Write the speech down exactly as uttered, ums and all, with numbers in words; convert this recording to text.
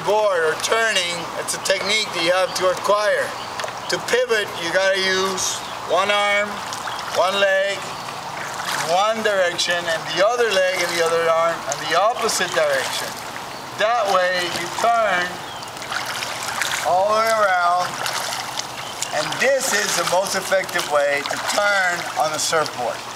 board or turning, it's a technique that you have to acquire. To pivot, you gotta use one arm, one leg, one direction, and the other leg and the other arm in the opposite direction. That way you turn all the way around, and this is the most effective way to turn on a surfboard.